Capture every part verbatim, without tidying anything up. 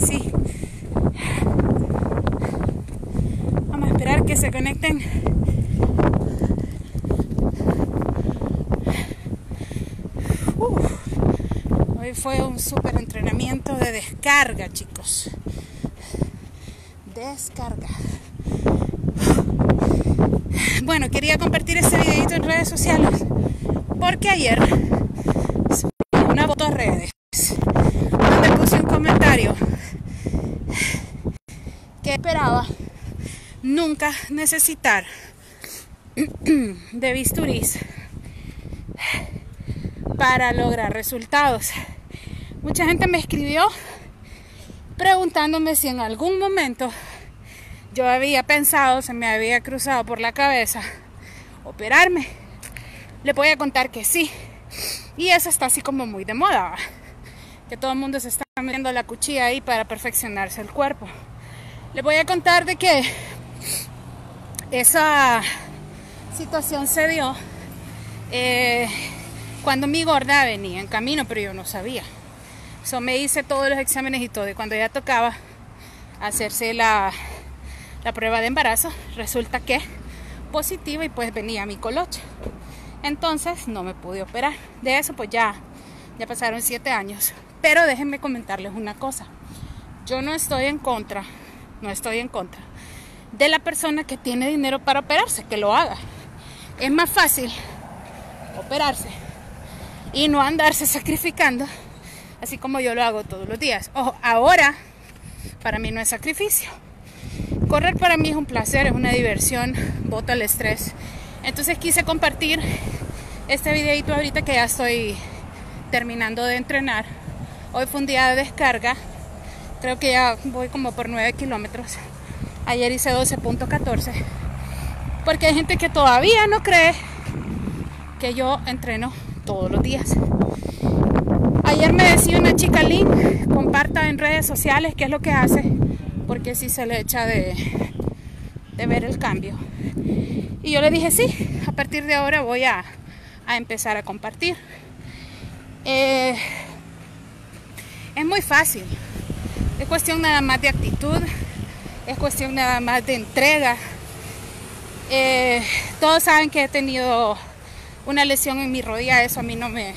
sí. Vamos a esperar que se conecten. Uf. Hoy fue un súper entrenamiento de descarga, chicos. Descarga. Bueno, quería compartir este videito en redes sociales porque ayer subí una foto a redes donde puse un comentario que esperaba nunca necesitar de bisturís para lograr resultados. Mucha gente me escribió preguntándome si en algún momento yo había pensado, se me había cruzado por la cabeza operarme. Les voy a contar que sí. Y eso está así como muy de moda, ¿va? Que todo el mundo se está metiendo la cuchilla ahí para perfeccionarse el cuerpo. Les voy a contar de que esa situación se dio eh, cuando mi gorda venía en camino, pero yo no sabía. So, me hice todos los exámenes y todo. Y cuando ya tocaba hacerse la... la prueba de embarazo, resulta que positiva y pues venía mi colocha. Entonces no me pude operar. De eso pues ya, ya pasaron siete años. Pero déjenme comentarles una cosa. Yo no estoy en contra, no estoy en contra de la persona que tiene dinero para operarse, que lo haga. Es más fácil operarse y no andarse sacrificando, así como yo lo hago todos los días. Ojo, ahora para mí no es sacrificio. Correr para mí es un placer, es una diversión, bota el estrés. Entonces quise compartir este videito ahorita que ya estoy terminando de entrenar. Hoy fue un día de descarga, creo que ya voy como por nueve kilómetros. Ayer hice doce punto catorce, porque hay gente que todavía no cree que yo entreno todos los días. Ayer me decía una chica, Lynn, comparta en redes sociales qué es lo que hace, porque si se le echa de, de ver el cambio. Y yo le dije sí, a partir de ahora voy a, a empezar a compartir. Eh, es muy fácil, es cuestión nada más de actitud, es cuestión nada más de entrega. Eh, todos saben que he tenido una lesión en mi rodilla, eso a mí no me,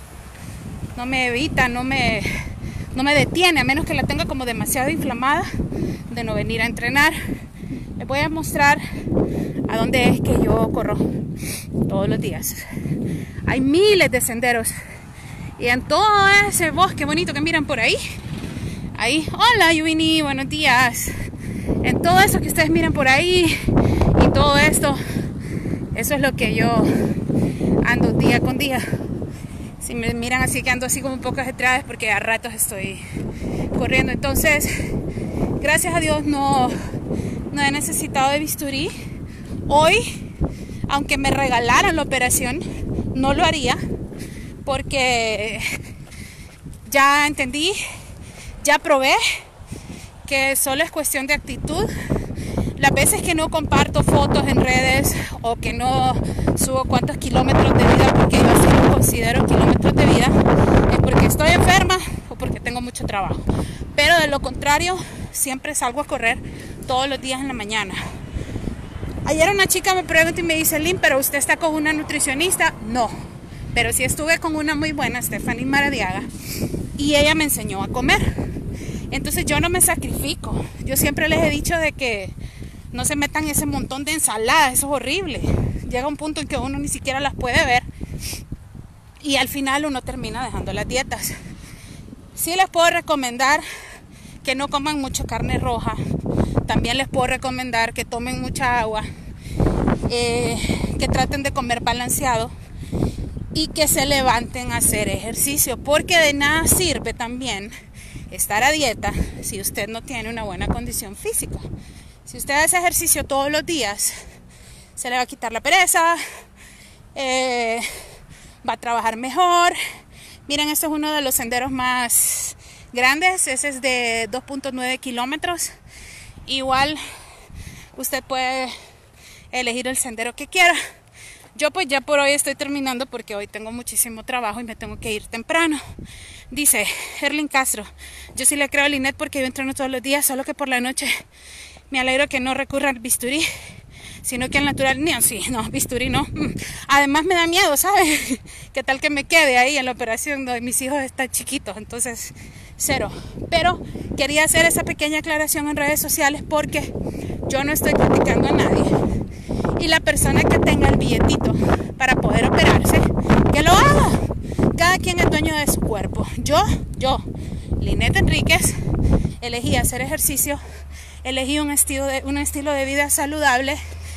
no me evita, no me... no me detiene, a menos que la tenga como demasiado inflamada, de no venir a entrenar. Les voy a mostrar a dónde es que yo corro todos los días. Hay miles de senderos y en todo ese bosque bonito que miran por ahí, ahí, hola Yuvini, buenos días. En todo eso que ustedes miran por ahí y todo esto, eso es lo que yo ando día con día. Si me miran así que ando así como un poco ajetreada es porque a ratos estoy corriendo. Entonces, gracias a Dios no, no he necesitado de bisturí. Hoy, aunque me regalaran la operación, no lo haría porque ya entendí, ya probé que solo es cuestión de actitud. Las veces que no comparto fotos en redes o que no subo cuántos kilómetros de vida, porque yo así no considero kilómetros de vida, es porque estoy enferma o porque tengo mucho trabajo. Pero de lo contrario, siempre salgo a correr todos los días en la mañana. Ayer una chica me preguntó y me dice, Lynn, ¿pero usted está con una nutricionista? No, pero sí estuve con una muy buena, Stephanie Maradiaga, y ella me enseñó a comer. Entonces yo no me sacrifico. Yo siempre les he dicho de que no se metan ese montón de ensaladas, eso es horrible. Llega un punto en que uno ni siquiera las puede ver y al final uno termina dejando las dietas. Sí les puedo recomendar que no coman mucha carne roja. También les puedo recomendar que tomen mucha agua, eh, que traten de comer balanceado y que se levanten a hacer ejercicio, porque de nada sirve también estar a dieta si usted no tiene una buena condición física. Si usted hace ejercicio todos los días, se le va a quitar la pereza, eh, va a trabajar mejor. Miren, este es uno de los senderos más grandes, ese es de dos punto nueve kilómetros. Igual usted puede elegir el sendero que quiera. Yo pues ya por hoy estoy terminando porque hoy tengo muchísimo trabajo y me tengo que ir temprano. Dice Erling Castro, yo sí le creo a Linet porque yo entreno todos los días, solo que por la noche me alegro que no recurra al bisturí, sino que al natural. No, sí, no, bisturí no. Además me da miedo, ¿sabes? ¿Qué tal que me quede ahí en la operación donde mis hijos están chiquitos? Entonces, cero. Pero quería hacer esa pequeña aclaración en redes sociales porque yo no estoy criticando a nadie. Y la persona que tenga el billetito para poder operarse, que lo haga. Cada quien es dueño de su cuerpo. Yo, yo, Linet Enríquez, elegí hacer ejercicio, elegí un estilo de, un estilo de vida saludable,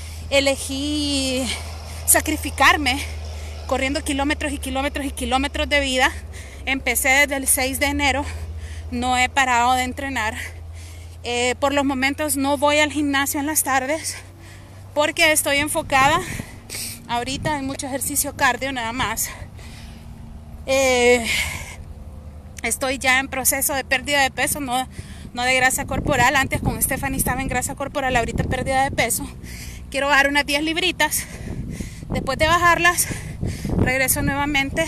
elegí sacrificarme corriendo kilómetros y kilómetros y kilómetros de vida. Empecé desde el seis de enero, no he parado de entrenar. Eh, por los momentos no voy al gimnasio en las tardes porque estoy enfocada ahorita en mucho ejercicio cardio nada más. Eh, estoy ya en proceso de pérdida de peso, no, no de grasa corporal. Antes con Stephanie estaba en grasa corporal, ahorita pérdida de peso. Quiero bajar unas diez libritas. Después de bajarlas, regreso nuevamente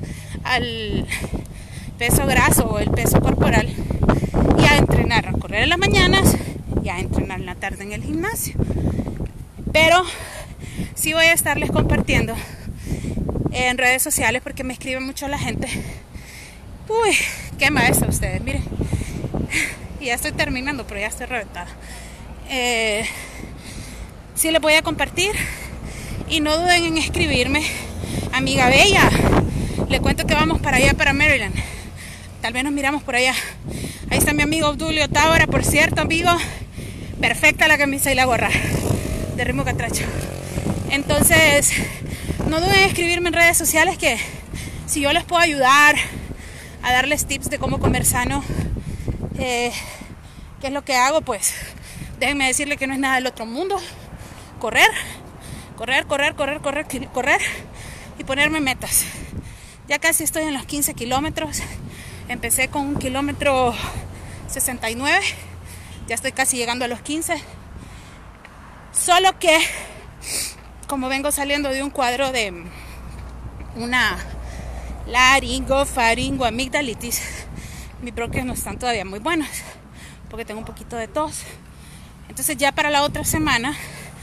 al peso graso o el peso corporal y a entrenar, a correr en las mañanas y a entrenar en la tarde en el gimnasio. Pero sí voy a estarles compartiendo en redes sociales porque me escribe mucho la gente. Uy, qué maestra ustedes, miren. Y ya estoy terminando, pero ya estoy reventada. Eh, sí les voy a compartir y no duden en escribirme. Amiga bella, le cuento que vamos para allá, para Maryland. Tal vez nos miramos por allá. Ahí está mi amigo Obdulio Tábara, por cierto, amigo. Perfecta la camisa y la gorra de Ritmo Catracho. Entonces, no duden en escribirme en redes sociales que si yo les puedo ayudar a darles tips de cómo comer sano, eh, qué es lo que hago, pues déjenme decirle que no es nada del otro mundo. Correr, correr, correr, correr, correr, correr y ponerme metas. Ya casi estoy en los quince kilómetros. Empecé con un kilómetro sesenta y nueve. Ya estoy casi llegando a los quince. Solo que como vengo saliendo de un cuadro de una laringofaringoamigdalitis, mis bronquios no están todavía muy buenos porque tengo un poquito de tos. Entonces ya para la otra semana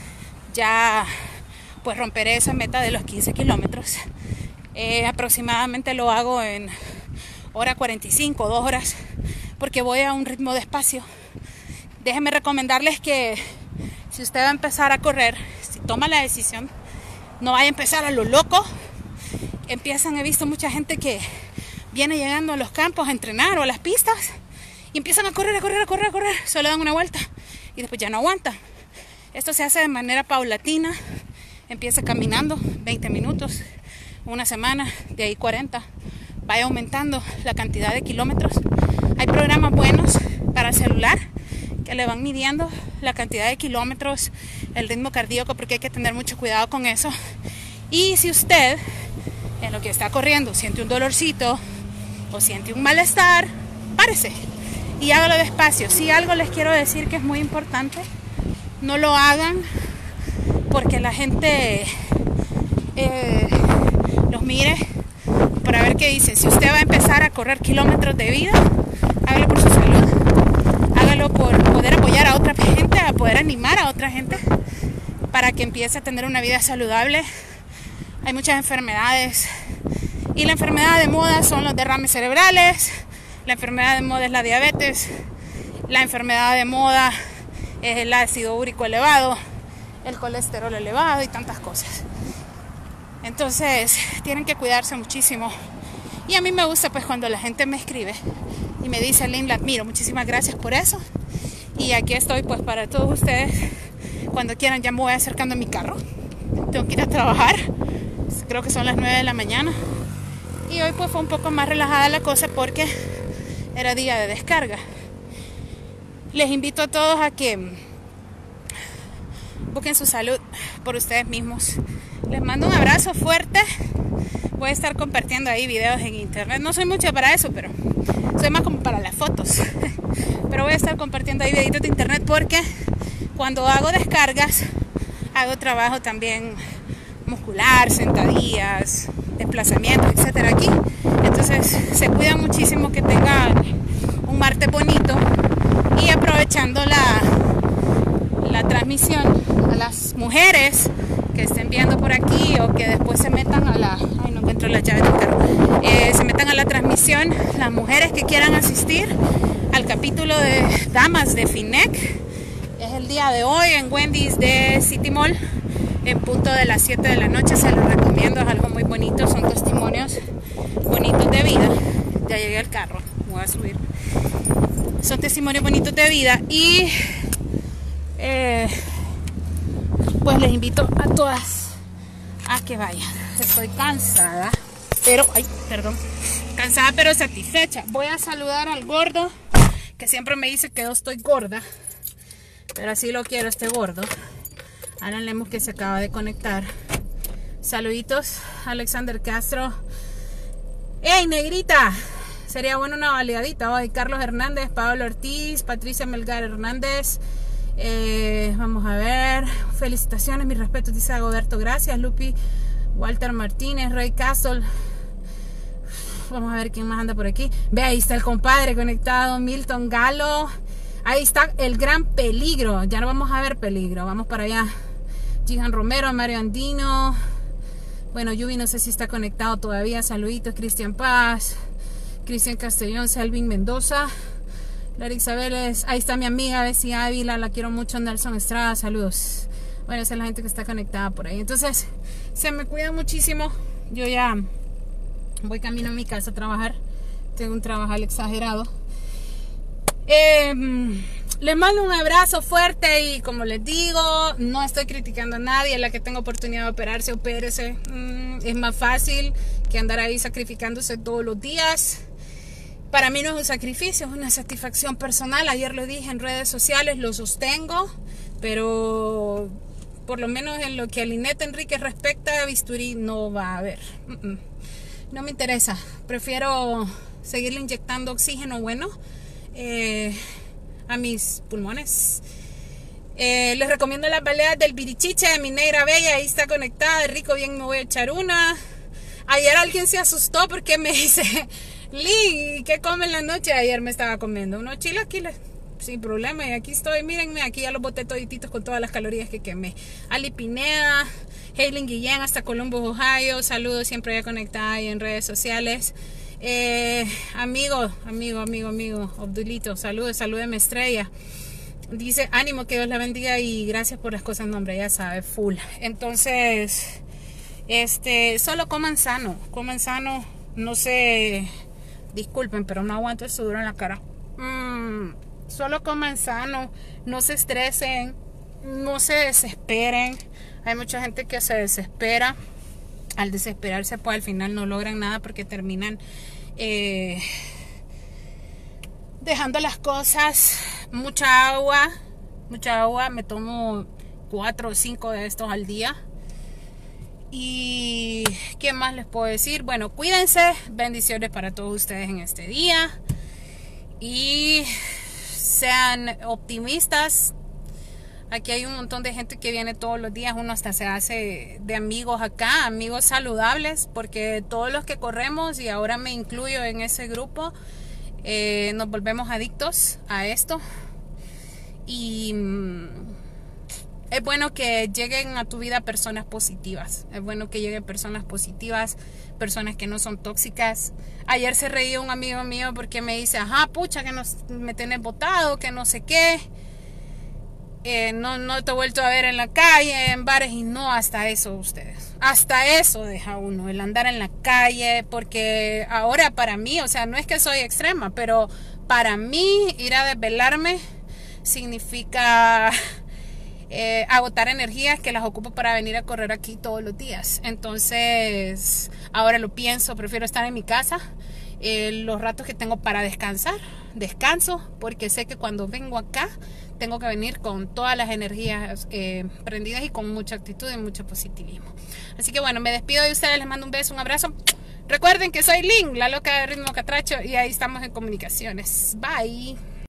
ya pues romperé esa meta de los quince kilómetros. Eh, aproximadamente lo hago en hora cuarenta y cinco, dos horas, porque voy a un ritmo despacio. Déjenme recomendarles que si usted va a empezar a correr, si toma la decisión, no vaya a empezar a lo loco. Empiezan, he visto mucha gente que viene llegando a los campos a entrenar o a las pistas y empiezan a correr, a correr, a correr, a correr, solo dan una vuelta y después ya no aguantan. Esto se hace de manera paulatina. Empieza caminando veinte minutos, una semana, de ahí cuarenta. Vaya aumentando la cantidad de kilómetros. Hay programas buenos para el celular que le van midiendo la cantidad de kilómetros, el ritmo cardíaco, porque hay que tener mucho cuidado con eso. Y si usted en lo que está corriendo siente un dolorcito o siente un malestar, párese y hágalo despacio. Si algo les quiero decir que es muy importante, no lo hagan porque la gente eh, los mire para ver qué dicen. Si usted va a empezar a correr kilómetros de vida, hágalo por su salud, hágalo por poder apoyar a otra gente, a poder animar a otra gente para que empiece a tener una vida saludable. Hay muchas enfermedades y la enfermedad de moda son los derrames cerebrales, la enfermedad de moda es la diabetes, la enfermedad de moda es el ácido úrico elevado, el colesterol elevado y tantas cosas. Entonces tienen que cuidarse muchísimo. Y a mí me gusta pues cuando la gente me escribe y me dice: Lynn, la admiro, muchísimas gracias por eso. Y aquí estoy pues para todos ustedes. Cuando quieran ya me voy acercando a mi carro. Tengo que ir a trabajar. Creo que son las nueve de la mañana. Y hoy pues fue un poco más relajada la cosa porque era día de descarga. Les invito a todos a que busquen su salud por ustedes mismos. Les mando un abrazo fuerte. Voy a estar compartiendo ahí videos en internet. No soy mucha para eso, pero soy más como para las fotos. Pero voy a estar compartiendo ahí videitos de internet porque cuando hago descargas, hago trabajo también muscular, sentadillas, desplazamientos, etcétera aquí. Entonces Entonces se cuidan muchísimo, que tengan un martes bonito. Y aprovechando la, la transmisión, a las mujeres que estén viendo por aquí o que después se metan a la... Ay, no encuentro la llave del carro. Eh, se metan a la transmisión, las mujeres que quieran asistir al capítulo de Damas de Finec. Es el día de hoy en Wendy's de City Mall, en punto de las siete de la noche. Se los recomiendo, es algo muy bonito, son testimonios bonitos de vida. Ya llegué al carro, voy a subir. Son testimonios bonitos de vida y eh, pues les invito a todas a que vayan. Estoy cansada, pero, ay, perdón, cansada pero satisfecha. Voy a saludar al gordo, que siempre me dice que yo estoy gorda, pero así lo quiero, este gordo. Alan Lemus, que se acaba de conectar. Saluditos, Alexander Castro. ¡Ey, negrita! Sería bueno una baleadita hoy. Carlos Hernández, Pablo Ortiz, Patricia Melgar Hernández. Eh, vamos a ver. Felicitaciones, mis respetos, dice Agoberto. Gracias, Lupi. Walter Martínez, Rey Castle. Vamos a ver quién más anda por aquí. Ve, ahí está el compadre conectado. Milton Galo. Ahí está el gran peligro. Ya no vamos a ver peligro. Vamos para allá. Gihan Romero, Mario Andino. Bueno, Yubi no sé si está conectado todavía. Saluditos, Cristian Paz, Cristian Castellón, Selvin Mendoza, Larissa Vélez. Ahí está mi amiga Bessie Ávila, la quiero mucho. Nelson Estrada, saludos. Bueno, esa es la gente que está conectada por ahí. Entonces, se me cuida muchísimo. Yo ya voy camino a mi casa a trabajar. Tengo un trabajo exagerado. Eh, les mando un abrazo fuerte y como les digo, no estoy criticando a nadie. La que tenga oportunidad de operarse, opérese. Mm, es más fácil que andar ahí sacrificándose todos los días. Para mí no es un sacrificio, es una satisfacción personal. Ayer lo dije en redes sociales, lo sostengo, pero por lo menos en lo que a Linette Enrique respecta, bisturí no va a haber. Mm -mm. No me interesa, prefiero seguirle inyectando oxígeno bueno eh, a mis pulmones. Eh, les recomiendo las baleadas del Birichiche de mi negra bella. Ahí está conectada, de rico bien me voy a echar una. Ayer alguien se asustó porque me dice: Lee, ¿qué come en la noche? Ayer me estaba comiendo unos chilaquiles sin problema y aquí estoy, mírenme, aquí ya los boté todititos con todas las calorías que quemé. Ali Pineda, Hailing Guillén hasta Columbus, Ohio, saludos, siempre ya conectada ahí en redes sociales. Eh, amigo, amigo, amigo, amigo, Abdulito, saludos, salúdeme Estrella. Dice, ánimo, que Dios la bendiga y gracias por las cosas, nombre, ya sabe, full. Entonces, este, solo coman sano, coman sano, no sé, disculpen, pero no aguanto el sudor en la cara. Mm, solo coman sano, no se estresen, no se desesperen. Hay mucha gente que se desespera. Al desesperarse, pues al final no logran nada porque terminan eh, dejando las cosas. Mucha agua, mucha agua. Me tomo cuatro o cinco de estos al día. Y ¿qué más les puedo decir? Bueno, cuídense. Bendiciones para todos ustedes en este día. Y sean optimistas. Aquí hay un montón de gente que viene todos los días. Uno hasta se hace de amigos acá, amigos saludables, porque todos los que corremos, y ahora me incluyo en ese grupo, eh, nos volvemos adictos a esto. Y mm, es bueno que lleguen a tu vida personas positivas. Es bueno que lleguen personas positivas, personas que no son tóxicas. Ayer se reía un amigo mío porque me dice, ajá, pucha, que nos, me tenés botado, que no sé qué. Eh, no, no te he vuelto a ver en la calle, en bares, y no, hasta eso ustedes, hasta eso deja uno, el andar en la calle, porque ahora para mí, o sea, no es que soy extrema, pero para mí ir a desvelarme significa eh, agotar energías que las ocupo para venir a correr aquí todos los días. Entonces ahora lo pienso, prefiero estar en mi casa. Eh, los ratos que tengo para descansar, descanso, porque sé que cuando vengo acá tengo que venir con todas las energías eh, prendidas y con mucha actitud y mucho positivismo. Así que bueno, me despido de ustedes, les mando un beso, un abrazo. Recuerden que soy Lynn, la loca de ritmo catracho, y ahí estamos en comunicaciones. Bye.